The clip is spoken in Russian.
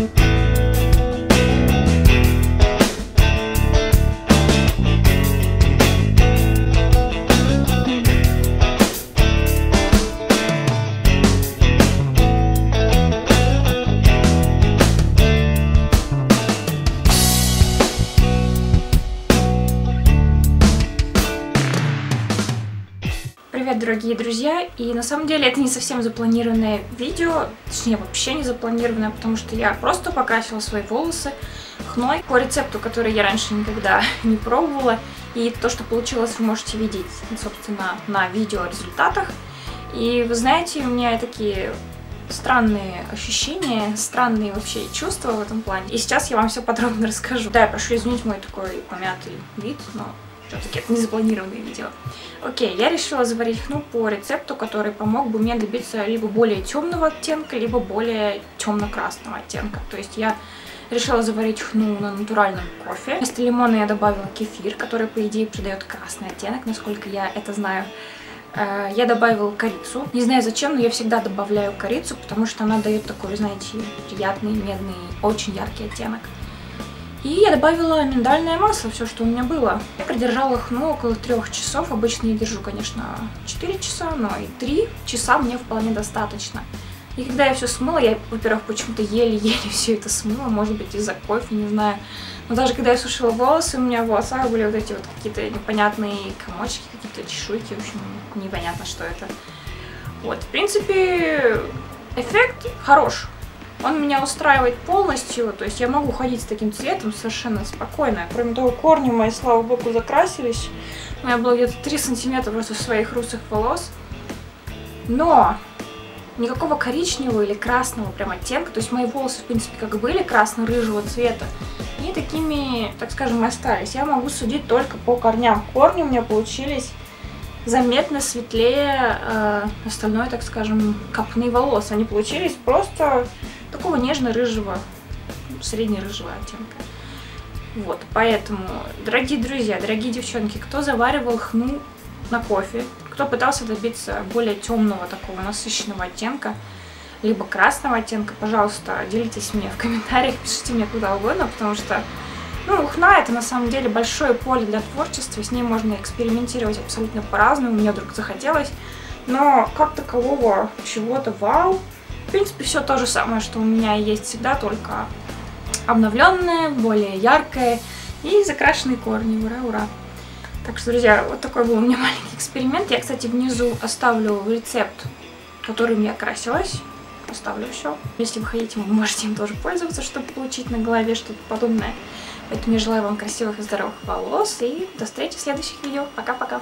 Привет, дорогие друзья! И на самом деле это не совсем запланированное видео, точнее вообще не запланированное, потому что я просто покрасила свои волосы хной по рецепту, который я раньше никогда не пробовала. И то, что получилось, вы можете видеть, собственно, на видео результатах. И вы знаете, у меня такие странные ощущения, странные вообще чувства в этом плане. И сейчас я вам все подробно расскажу. Да, я прошу извинить мой такой помятый вид, но все-таки это не запланированное видео. Окей, я решила заварить хну по рецепту, который помог бы мне добиться либо более темного оттенка, либо более темно-красного оттенка. То есть я решила заварить хну на натуральном кофе. Вместо лимона я добавила кефир, который, по идее, придает красный оттенок, насколько я это знаю. Я добавила корицу. Не знаю зачем, но я всегда добавляю корицу, потому что она дает такой, знаете, приятный, медный, очень яркий оттенок. И я добавила миндальное масло, все, что у меня было. Я продержала хну около 3 часов. Обычно я держу, конечно, 4 часа, но и 3 часа мне вполне достаточно. И когда я все смыла, я, во-первых, почему-то еле-еле все это смыла, может быть, из-за кофе, не знаю. Но даже когда я сушила волосы, у меня в волосах были вот эти вот какие-то непонятные комочки, какие-то чешуйки, в общем, непонятно, что это. Вот, в принципе, эффект хорош. Он меня устраивает полностью, то есть я могу ходить с таким цветом совершенно спокойно. Кроме того, корни мои, слава богу, закрасились. У меня было где-то 3 сантиметра просто своих русых волос. Но никакого коричневого или красного прям оттенка, то есть мои волосы, в принципе, как были красно-рыжего цвета, и такими, так скажем, и остались. Я могу судить только по корням. Корни у меня получились заметно светлее остальной, так скажем, копны волос. Они получились просто такого нежно-рыжего, средне-рыжего оттенка. Вот, поэтому, дорогие друзья, дорогие девчонки, кто заваривал хну на кофе, кто пытался добиться более темного, такого насыщенного оттенка, либо красного оттенка, пожалуйста, делитесь мне в комментариях, пишите мне куда угодно, потому что, ну, хна это на самом деле большое поле для творчества, с ней можно экспериментировать абсолютно по-разному, мне вдруг захотелось, но как такового чего-то вау. В принципе, все то же самое, что у меня есть всегда, только обновленное, более яркое и закрашенные корни. Ура, ура! Так что, друзья, вот такой был у меня маленький эксперимент. Я, кстати, внизу оставлю рецепт, которым я красилась. Оставлю все. Если вы хотите, вы можете им тоже пользоваться, чтобы получить на голове что-то подобное. Поэтому я желаю вам красивых и здоровых волос. И до встречи в следующих видео. Пока-пока!